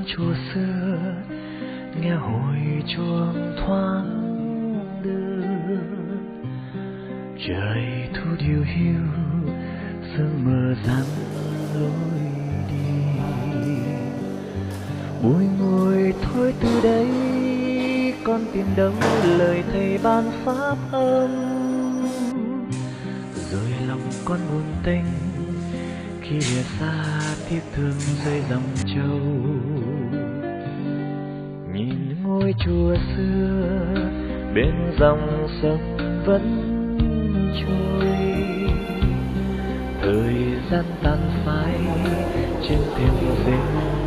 chùa xưa, nghe hồi chuông thoáng đưa. Trời thu điều hiu, sương mờ dám lối đi. Bùi ngồi thôi từ đây, con tìm đâu lời thầy ban pháp âm. Rồi lòng con buồn tênh khi lìa xa tiếc thương rơi dòng châu. Nhìn ngôi chùa xưa bên dòng sông vẫn trôi, thời gian tàn phai trên thềm rêu.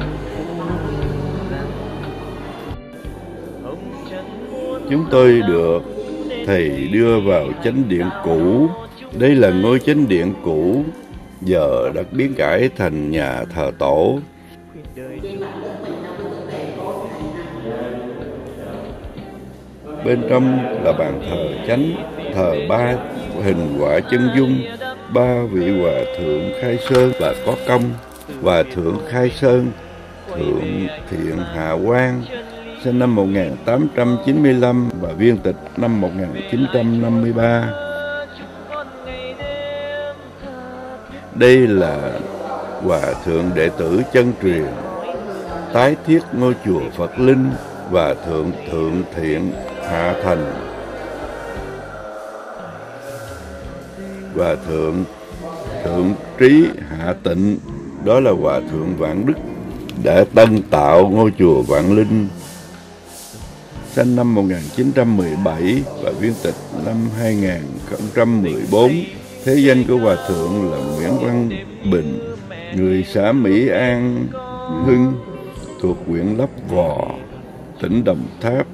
Chúng tôi được thầy đưa vào chánh điện cũ. Đây là ngôi chánh điện cũ, giờ đã biến cải thành nhà thờ tổ. Bên trong là bàn thờ chánh, thờ ba hình quả chân dung, ba vị hòa thượng Khai Sơn và có công. Hòa thượng Khai Sơn, thượng Thiện Hạ Quang, sinh năm 1895 và viên tịch năm 1953. Đây là hòa thượng đệ tử chân truyền, tái thiết ngôi chùa Phật Linh và thượng Thiện Hạ Thành. Và thượng Trí Hạ Tịnh, đó là hòa thượng Vạn Đức, đã tân tạo ngôi chùa Vạn Linh, sinh năm 1917 và viên tịch năm 2014. Thế danh của hòa thượng là Nguyễn Văn Bình, người xã Mỹ An Hưng, thuộc huyện Lấp Vò, tỉnh Đồng Tháp.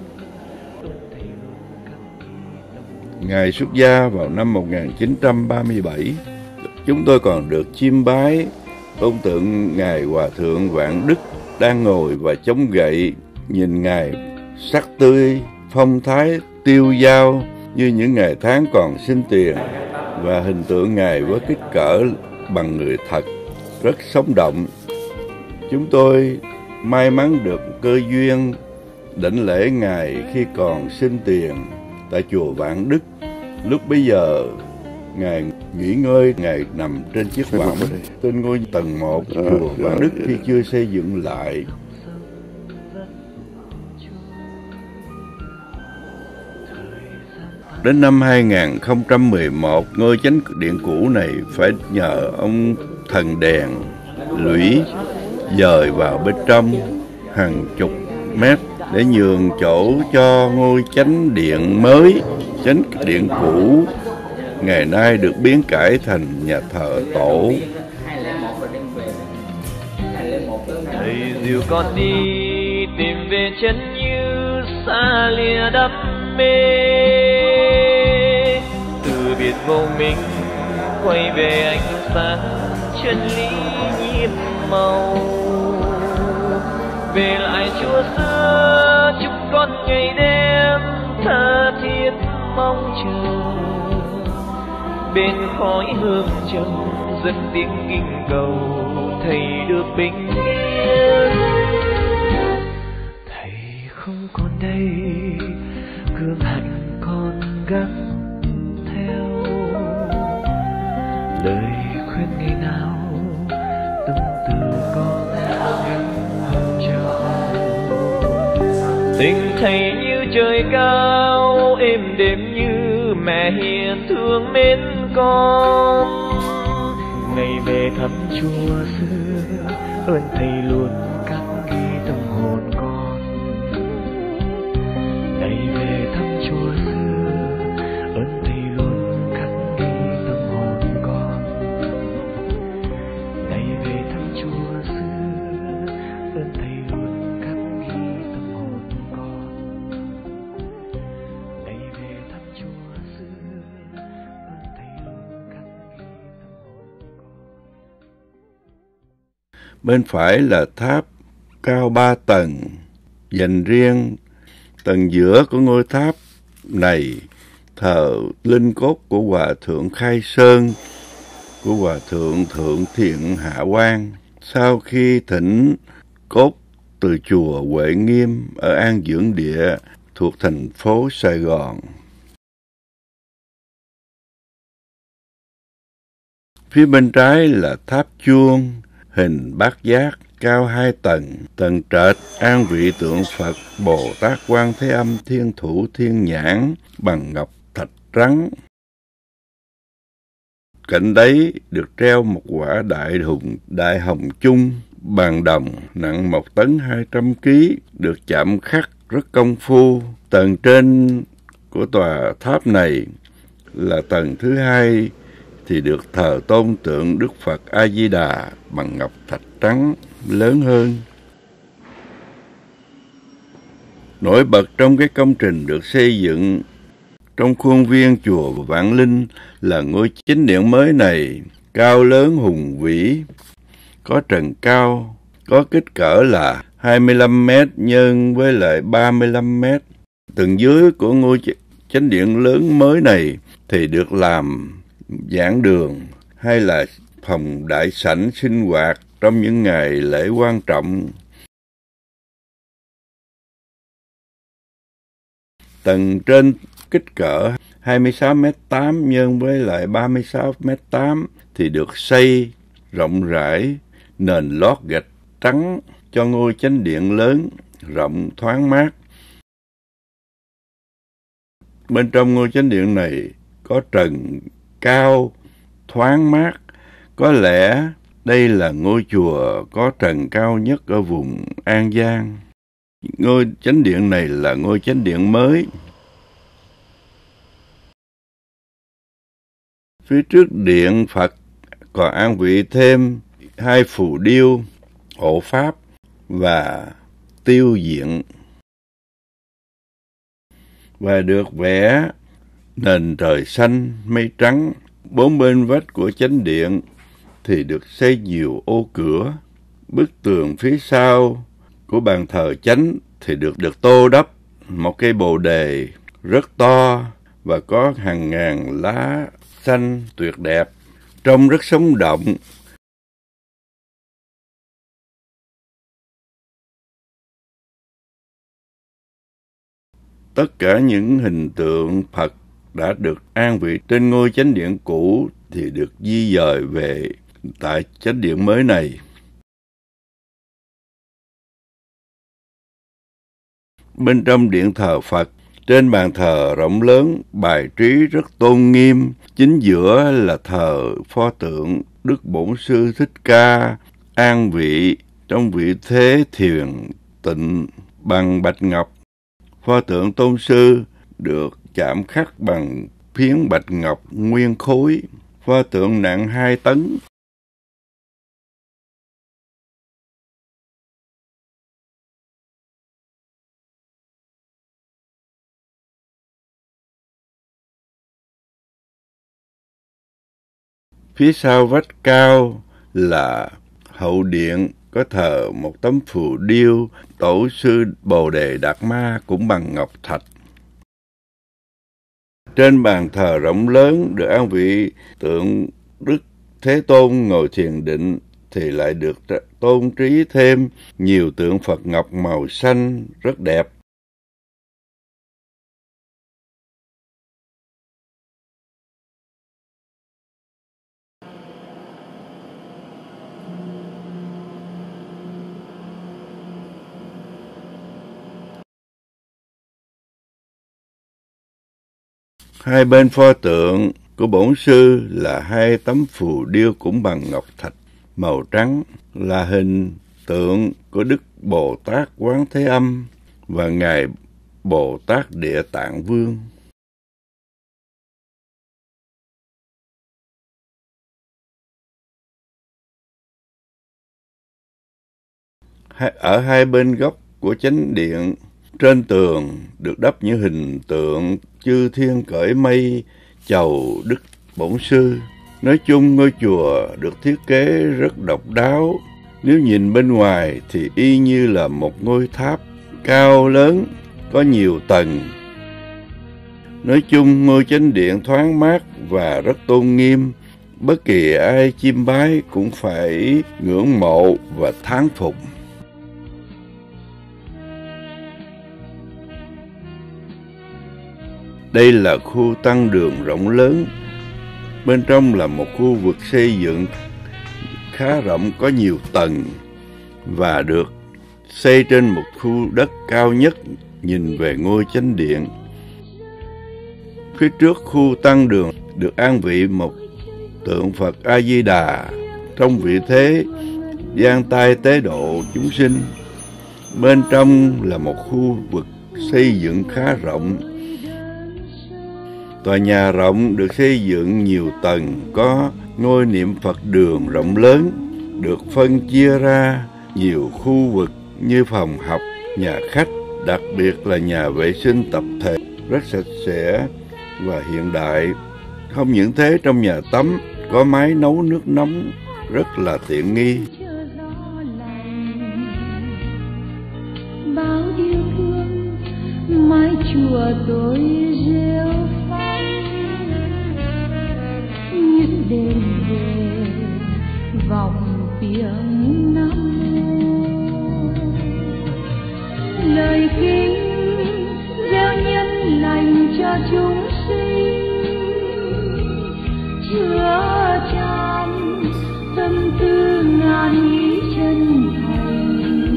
Ngài xuất gia vào năm 1937. Chúng tôi còn được chiêm bái tôn tượng Ngài Hòa Thượng Vạn Đức đang ngồi và chống gậy, nhìn Ngài sắc tươi, phong thái tiêu dao như những ngày tháng còn sinh tiền, và hình tượng Ngài với kích cỡ bằng người thật, rất sống động. Chúng tôi may mắn được cơ duyên đảnh lễ Ngài khi còn sinh tiền tại chùa Vạn Đức. Lúc bấy giờ Ngài nghỉ ngơi, Ngài nằm trên chiếc võng trên ngôi tầng 1 chùa Vạn Đức khi chưa xây dựng lại. Đến năm 2011, ngôi chánh điện cũ này phải nhờ ông thần đèn lũy dời vào bên trong hàng chục mét để nhường chỗ cho ngôi chánh điện mới. Chánh điện cũ ngày nay được biến cải thành nhà thờ tổ. Thầy dìu con đi tìm về chân như xa lìa đam mê, từ biệt vô minh quay về ánh sáng chân lý nhiệm màu. Về lại chùa xưa chúng con ngày đêm tha thiết mong chờ, bên khói hương trầm dâng tiếng kinh cầu thầy được bình yên. Thầy không còn đây, gương hạnh con gắng theo, lời khuyên ngày nào từng từ con gắng chờ. Tình thầy như trời cao, êm đềm như mẹ hiền thương mến con. Ngày về thăm chùa xưa, ơn thầy luôn cắt ghi tâm hồn con. Ngày về thăm chùa xưa, ơn thầy luôn cắt ghi tâm hồn con. Ngày về thăm chùa xưa, ơn thầy luôn cắt ghi tâm hồn con. Ngày về thăm chùa xưa, ơn thầy luôn cắt ghi tâm hồn con. Bên phải là tháp cao 3 tầng, dành riêng tầng giữa của ngôi tháp này thờ linh cốt của Hòa Thượng Khai Sơn, của Hòa Thượng Thiện Hạ Quang. Sau khi thỉnh cốt từ chùa Huệ Nghiêm ở An Dưỡng Địa thuộc thành phố Sài Gòn. Phía bên trái là tháp chuông hình bát giác cao 2 tầng, tầng trệt an vị tượng Phật Bồ Tát Quan Thế Âm Thiên Thủ Thiên Nhãn bằng ngọc thạch trắng. Cạnh đấy được treo một quả đại hồng chung bằng đồng nặng 1 tấn 200 kg, được chạm khắc rất công phu. Tầng trên của tòa tháp này là tầng thứ 2 thì được thờ tôn tượng Đức Phật A Di Đà bằng ngọc thạch trắng lớn hơn. Nổi bật trong cái công trình được xây dựng trong khuôn viên chùa Vạn Linh là ngôi chính điện mới này, cao lớn hùng vĩ, có trần cao, có kích cỡ là 25 mét nhân với lại 35 mét. Tầng dưới của ngôi chánh điện lớn mới này thì được làm giảng đường hay là phòng đại sảnh sinh hoạt trong những ngày lễ quan trọng. Tầng trên kích cỡ 26m8 nhân với lại 36m8 thì được xây rộng rãi, nền lót gạch trắng cho ngôi chánh điện lớn, rộng thoáng mát. Bên trong ngôi chánh điện này có trần cao, thoáng mát. Có lẽ đây là ngôi chùa có trần cao nhất ở vùng An Giang. Ngôi chánh điện này là ngôi chánh điện mới. Phía trước điện Phật còn an vị thêm 2 phù điêu, hộ pháp và tiêu diện, và được vẽ nền trời xanh mây trắng. 4 bên vách của chánh điện thì được xây nhiều ô cửa. Bức tường phía sau của bàn thờ chánh thì được tô đắp một cây bồ đề rất to và có hàng ngàn lá xanh tuyệt đẹp, trông rất sống động. Tất cả những hình tượng Phật đã được an vị trên ngôi chánh điện cũ thì được di dời về tại chánh điện mới này. Bên trong điện thờ Phật, trên bàn thờ rộng lớn bài trí rất tôn nghiêm. Chính giữa là thờ pho tượng Đức Bổn Sư Thích Ca an vị trong vị thế thiền tịnh bằng bạch ngọc. Pho tượng tôn sư được chạm khắc bằng phiến bạch ngọc nguyên khối. Pho tượng nặng 2 tấn. Phía sau vách cao là hậu điện, có thờ một tấm phù điêu Tổ sư Bồ Đề Đạt Ma cũng bằng ngọc thạch. Trên bàn thờ rộng lớn được an vị tượng Đức Thế Tôn ngồi thiền định thì lại được tôn trí thêm nhiều tượng Phật ngọc màu xanh rất đẹp. Hai bên pho tượng của Bổn Sư là 2 tấm phù điêu cũng bằng ngọc thạch màu trắng, là hình tượng của Đức Bồ Tát Quán Thế Âm và Ngài Bồ Tát Địa Tạng Vương. Ở hai bên góc của chánh điện, trên tường được đắp những hình tượng chư thiên cởi mây chầu Đức Bổn Sư. Nói chung ngôi chùa được thiết kế rất độc đáo. Nếu nhìn bên ngoài thì y như là một ngôi tháp cao lớn, có nhiều tầng. Nói chung ngôi chánh điện thoáng mát và rất tôn nghiêm. Bất kỳ ai chiêm bái cũng phải ngưỡng mộ và thán phục. Đây là khu tăng đường rộng lớn. Bên trong là một khu vực xây dựng khá rộng, có nhiều tầng và được xây trên một khu đất cao nhất nhìn về ngôi chánh điện. Phía trước khu tăng đường được an vị một tượng Phật A Di Đà trong vị thế giang tay tế độ chúng sinh. Bên trong là một khu vực xây dựng khá rộng. Tòa nhà rộng được xây dựng nhiều tầng, có ngôi niệm Phật đường rộng lớn, được phân chia ra nhiều khu vực như phòng học, nhà khách, đặc biệt là nhà vệ sinh tập thể rất sạch sẽ và hiện đại. Không những thế, trong nhà tắm có máy nấu nước nóng rất là tiện nghi. Bao yêu thương mái chùa tôi rêu phong, những đêm về vòng tiếng Nam Mô, lời kinh gieo nhân lành cho chúng sinh, chứa chan tâm tư ngàn ý chân thành.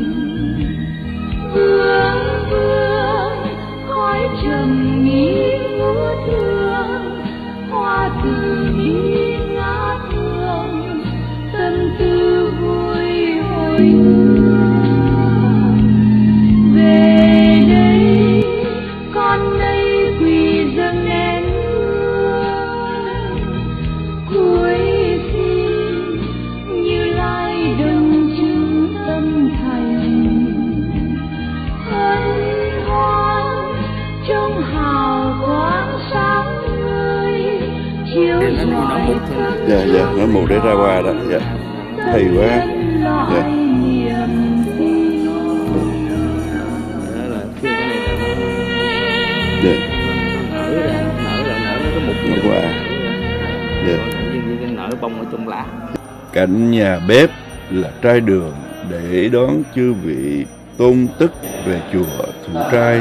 Vương vương khói trầm nghi ngũ thương, hoa từ nghi ngát hương, tâm tư vui hồi hương. Về đây con nay quỳ dâng nén hương, cuối xin Như Lai đừng chứng tâm thành. Hân hoan trong hào quang sáng ngời, chiếu rọi Dạ, nó mù để ra qua đó. Dạ, hay quá. Dạ. Nở qua. Nở bông ở trong lá. Cạnh nhà bếp là trai đường để đón chư vị tôn tức về chùa thụ trai.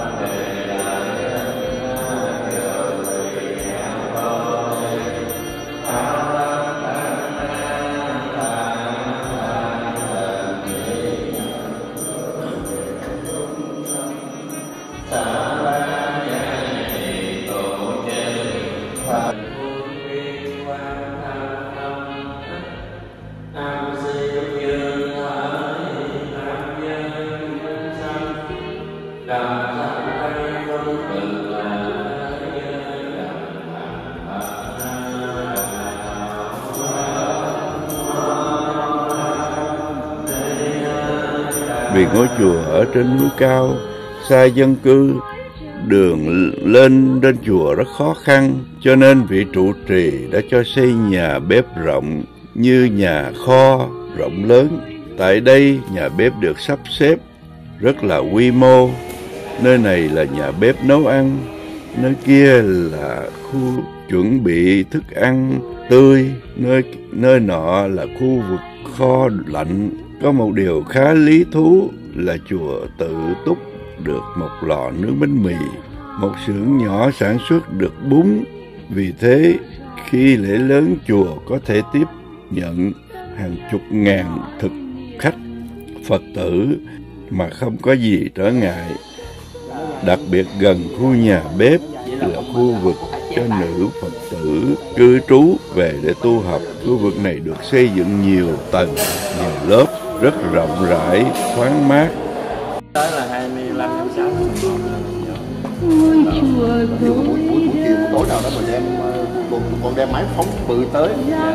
Vì ngôi chùa ở trên núi cao, xa dân cư, đường lên đến chùa rất khó khăn, cho nên vị trụ trì đã cho xây nhà bếp rộng như nhà kho rộng lớn. Tại đây, nhà bếp được sắp xếp rất là quy mô. Nơi này là nhà bếp nấu ăn, nơi kia là khu chuẩn bị thức ăn tươi, nơi nọ là khu vực kho lạnh. Có một điều khá lý thú là chùa tự túc được một lò nướng bánh mì, một xưởng nhỏ sản xuất được bún. Vì thế, khi lễ lớn chùa có thể tiếp nhận hàng chục ngàn thực khách Phật tử mà không có gì trở ngại. Đặc biệt gần khu nhà bếp là khu vực cho nữ Phật tử cư trú về để tu học. Khu vực này được xây dựng nhiều tầng, nhiều lớp, rất rộng rãi, thoáng mát. Đó là 25 tháng 6 ngôi chùa buổi chiều tối nào đó mình đem con đem máy phóng bự tới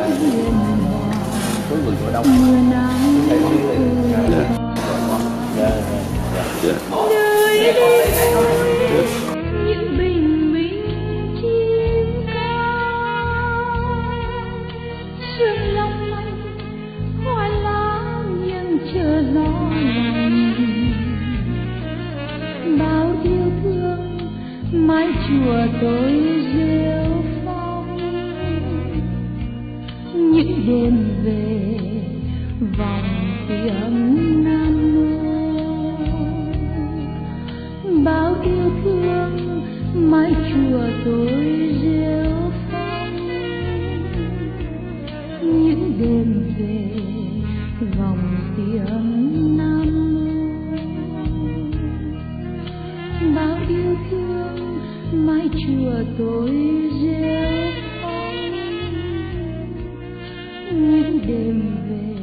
số người ở đâu. những bình minh trên cao, sương long lanh hoa lá nhưng chờ gió lành. Bao yêu thương mái chùa tôi rêu phong, những đêm về vòng tiếng Nam Mô. Bao yêu thương mái chùa tôi rêu phong, những đêm về vòng tiếng Nam Mô, bao yêu thương mái chùa tôi rêu phong, những đêm về